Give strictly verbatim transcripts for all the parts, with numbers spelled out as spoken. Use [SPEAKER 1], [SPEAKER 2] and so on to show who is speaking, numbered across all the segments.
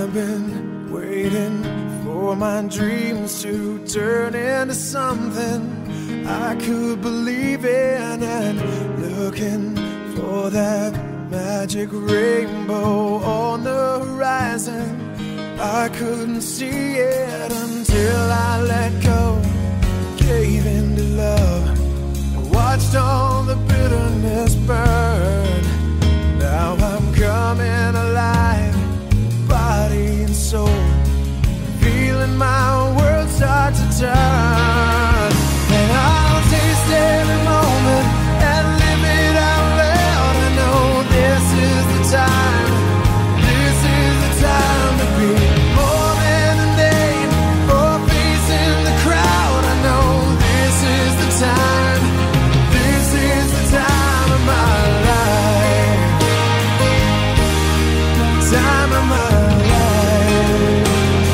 [SPEAKER 1] I've been waiting for my dreams to turn into something I could believe in, and looking for that magic rainbow on the horizon. I couldn't see it until I let go, gave in to love, and watched all the bitterness burn. Now I'm coming alive, body and soul, feeling my world start to turn. And I'll taste every moment and live it out loud. I know this is the time, this is the time to be more than a name or a face in the crowd. I know this is the time, this is the time of my life, time of my life.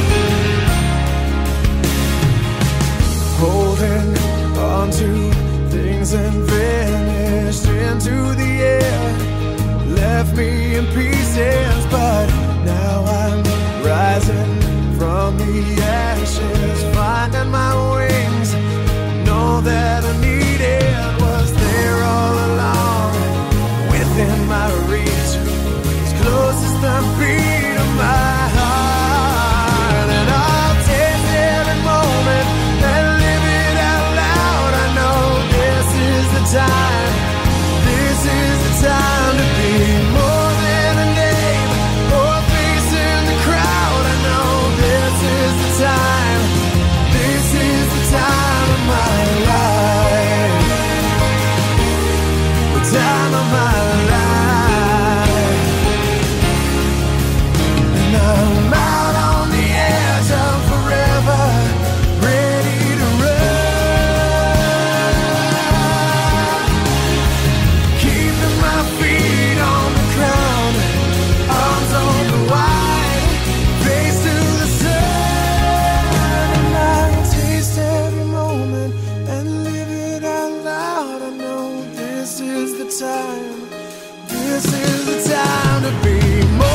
[SPEAKER 1] Holding on to things and vanished into the air, left me in pieces, but now I'm rising from the ashes, finding my wings. Know that I needed was there all along, within my reach, as close as the beat of my heart. And I'll taste every moment and live it out loud. I know this is the time, this is the time to be more than a name or a face in the crowd. I know this is the time, this is the time of my life, the time of my life. And I'm out on the edge of forever, ready to run, keeping my feet on the ground, arms open wide, face to the sun. And I'll taste every moment and live it out loud. I know this is the time, this is the time to be more